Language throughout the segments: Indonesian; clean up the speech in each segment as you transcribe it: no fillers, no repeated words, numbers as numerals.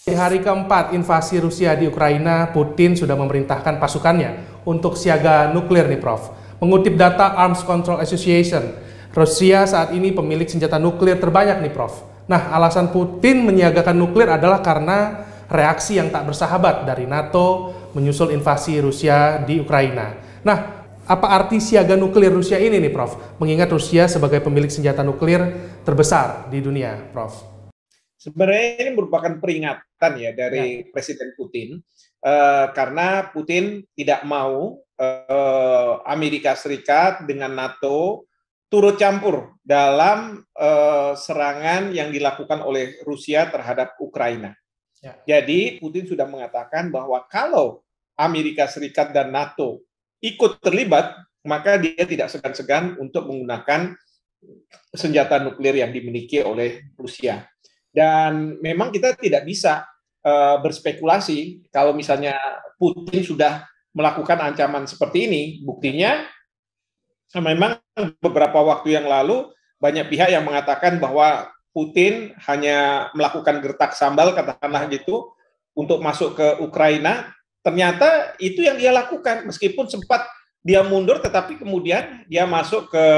Di hari keempat invasi Rusia di Ukraina, Putin sudah memerintahkan pasukannya untuk siaga nuklir nih Prof. Mengutip data Arms Control Association, Rusia saat ini pemilik senjata nuklir terbanyak nih Prof. Nah, alasan Putin menyiagakan nuklir adalah karena reaksi yang tak bersahabat dari NATO menyusul invasi Rusia di Ukraina. Nah, apa arti siaga nuklir Rusia ini nih Prof? Mengingat Rusia sebagai pemilik senjata nuklir terbesar di dunia, Prof. Sebenarnya ini merupakan peringatan ya dari Presiden Putin karena Putin tidak mau Amerika Serikat dengan NATO turut campur dalam serangan yang dilakukan oleh Rusia terhadap Ukraina. Jadi Putin sudah mengatakan bahwa kalau Amerika Serikat dan NATO ikut terlibat, maka dia tidak segan-segan untuk menggunakan senjata nuklir yang dimiliki oleh Rusia. Dan memang kita tidak bisa berspekulasi kalau misalnya Putin sudah melakukan ancaman seperti ini. Buktinya memang beberapa waktu yang lalu banyak pihak yang mengatakan bahwa Putin hanya melakukan gertak sambal, katakanlah gitu, untuk masuk ke Ukraina. Ternyata itu yang dia lakukan, meskipun sempat dia mundur, tetapi kemudian dia masuk ke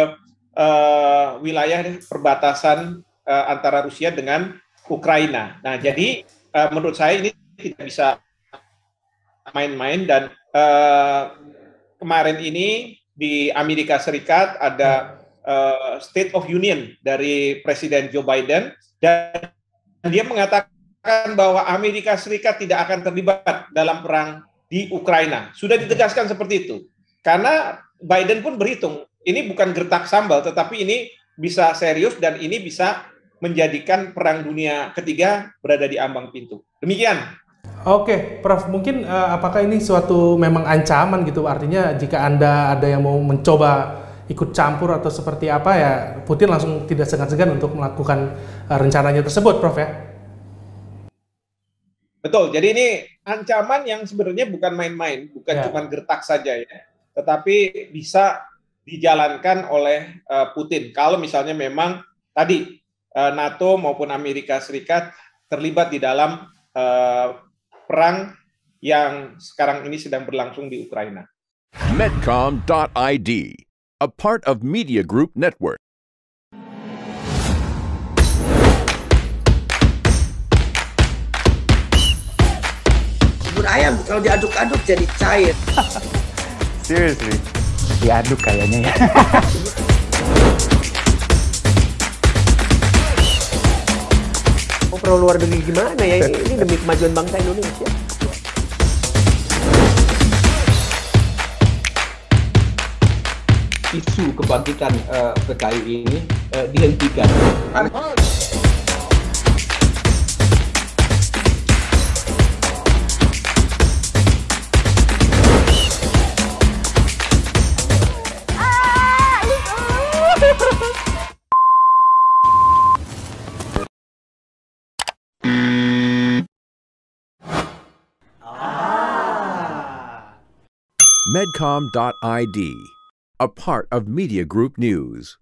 wilayah perbatasan antara Rusia dengan Ukraina. Nah, jadi menurut saya ini tidak bisa main-main, dan kemarin ini di Amerika Serikat ada State of Union dari Presiden Joe Biden, dan dia mengatakan bahwa Amerika Serikat tidak akan terlibat dalam perang di Ukraina. Sudah ditegaskan seperti itu. Karena Biden pun berhitung, ini bukan gertak sambal, tetapi ini bisa serius dan ini bisa menjadikan perang dunia ketiga berada di ambang pintu. Demikian. Oke, Prof. Mungkin apakah ini suatu memang ancaman gitu? Artinya jika Anda ada yang mau mencoba ikut campur atau seperti apa ya, Putin langsung tidak segan-segan untuk melakukan rencananya tersebut, Prof. ya? Betul. Jadi ini ancaman yang sebenarnya bukan main-main, bukan cuma gertak saja ya, tetapi bisa dijalankan oleh Putin. Kalau misalnya memang tadi NATO maupun Amerika Serikat terlibat di dalam perang yang sekarang ini sedang berlangsung di Ukraina. Medcom.id, a part of Media Group Network. Bubur ayam kalau diaduk-aduk jadi cair. Seriously? Diaduk kayaknya ya. Perlu luar negeri gimana ya? Ini demi kemajuan bangsa Indonesia. Isu kebangkitan PKI ini dihentikan. Medcom.id, a part of Media Group News.